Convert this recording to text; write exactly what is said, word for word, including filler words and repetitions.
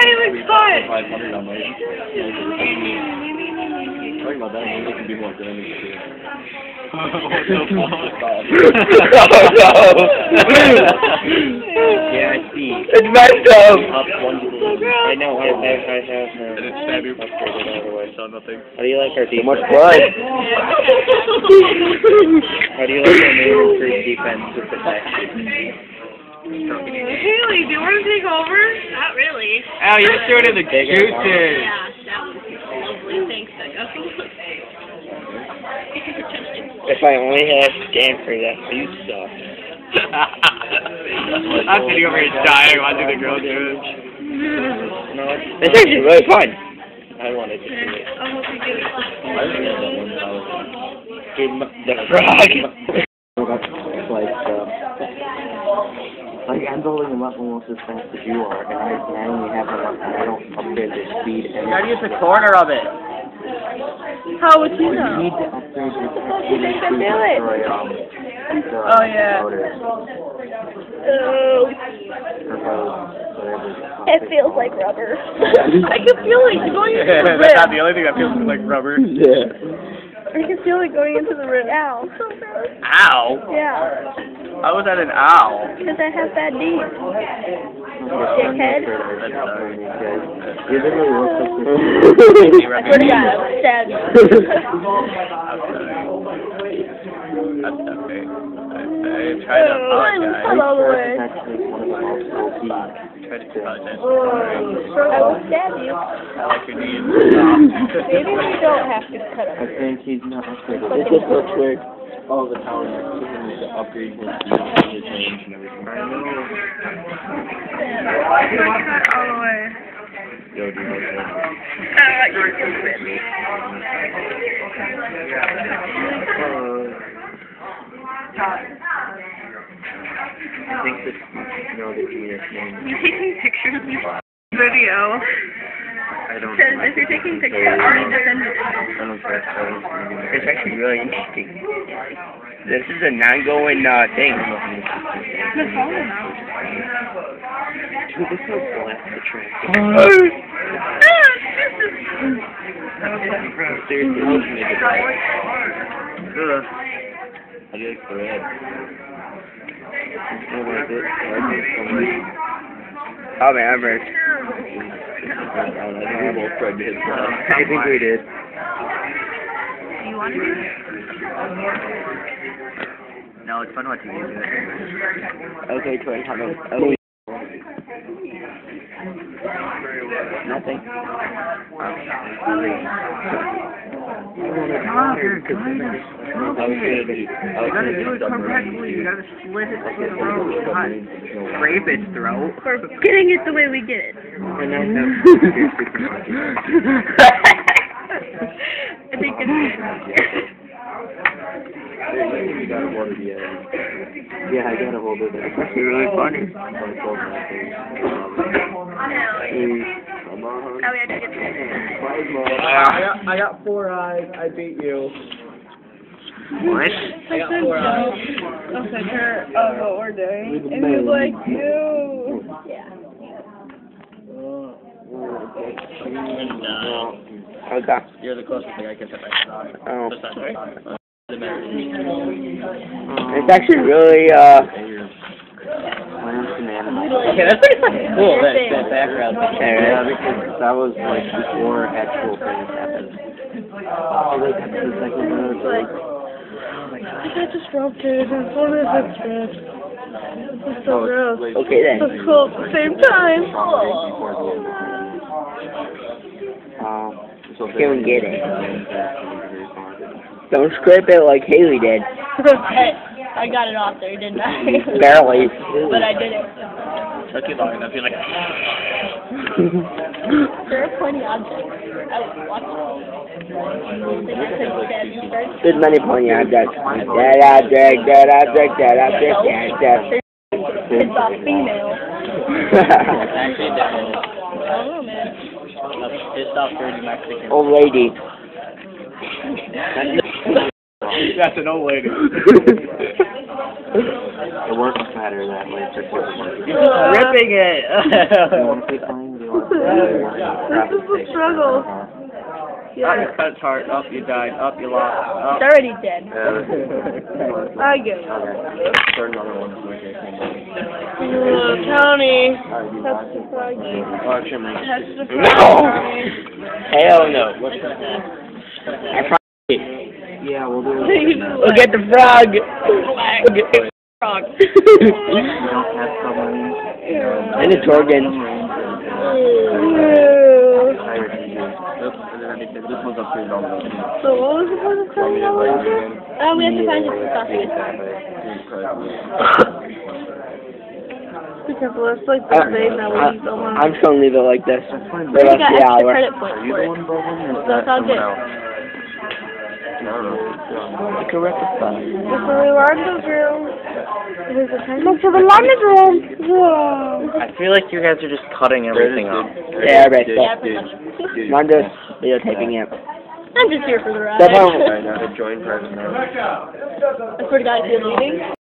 Haley's foot! five hundred on my. Talking about that, maybe it could be more damage too. Oh no! Yeah, I see. It's messed up. Up one balloon. I know, I, I, I have her. And it's stab you. Upgraded all the way. So nothing. How do you like our defense? Too much blood. How do you like our new improved defense with protection? Haley, do you want to take over? Not really. Oh, you just threw it in the juices. Yeah, that was lovely. Thanks, Becca. If I only had Stanford, that you suck. I'm sitting over here dying watching the girl do it. No, It's actually really fun. I wanted to see it. I hope you get it. I think I don't know. The frog. It's like, uh, like I'm building them up almost as fast as you are, and I, and I only have enough, and I don't upgrade their speed. And You gotta use the corner of it. How would you you know? need to upgrade your You think I do it? destroy, um, the Oh, yeah. motors, Oh, or both, whatever. it feels like rubber. I can feel it going into the That's not rib. the only thing that feels like rubber. Yeah. I can feel it going into the rib. Ow. So gross. Ow! Yeah. How was that an ow? Because I have bad knees. Dickhead. You literally look like I swear to God, I'm sad. That's okay. I, I tried to apologize. Hello, way. actually one of the most O P. I tried to apologize. I will stab you. I like your knees. Maybe we don't have to cut I him. think he's not upgraded. It just looks like all the towers are taking to upgrade his speed, his range, and everything. I know. Cut all the way. Yo, do you like that? Ah, you just bit me. I think this, you know, the genius name. You taking pictures of your video? I don't Because if you're taking pictures, you need to send it to me. I don't trust those. It's actually really interesting. This is a non-going uh, thing. The phone now. Dude, this is black the track. Seriously, how can they do that? I like the red. I like it. I like it so much. Oh man, I'm very... I don't know, I think we both tried to hit that. I think we did. Do you want to do it? No, it's fun watching you do it. Okay, Troy, how about... Oh. Nothing. I was gonna do, I was gonna do correctly. You gotta split it to the road. Not scrape its throat. We're getting it the way we get it. And I know. I think it's good. You got a hold of the end. Yeah, I got a hold of it. It's actually really funny. Come on. Oh, we had to get this. I got, I got four eyes. I beat you. What? I got four eyes. I'll send her of what we're doing. And he's like, you. Yeah. Okay. You're the closest thing I can set my Oh. That's not right. It's actually really, uh... Okay, that's pretty fucking cool, that, that background picture. Yeah, because that was like before actual things happened. Oh, like that's the second one. It's like, I got disrupted. It's one of the strips. This is so gross. Okay then. It's cool at the same time. um, so Can we get it? Don't scrape it like Haley did. I got it off there, didn't I? Barely. But I did it. Took you long enough, you're like... There are plenty of objects. I was watching. There's many pointy objects. That object, that object, that object, that object. It's a female. Actually, I don't know, man. a pissed off dirty Mexican. Old lady. That's an old lady. it works better that way for supermarkets. You're just ripping it. You want to play playing? This is the struggle. Oh, Yeah. you cut its heart. Up, you died. Up, you lost. Up. It's already dead. Yeah. I get it. Start another one. Uh, County. That's the froggy. Oh, Chimney. That's the froggy. No! County. Hell no. What's that? I frog. Yeah, we'll do it. Look at the frog. Flag. Frog. We don't have submarines. And it's organs. Oops, and then I think this one's up here. So what was the point of Want me to write it again? Oh, we have to find it stuff. Be careful, it's like the thing that we don't want I'm just gonna leave it like this for We the rest of got the extra hour. credit points Are you for the it. one building or is So it's that all someone good. else? I don't know. You can rectify. It's the laundry room. There's a time to the laundry room. Whoa. I feel like you guys are just cutting everything up. Yeah, right there. Yeah, pretty much. I'm just videotaping it. I'm just here for the ride. That's how- Alright, now to join private now. I swear to God, if you're leaving.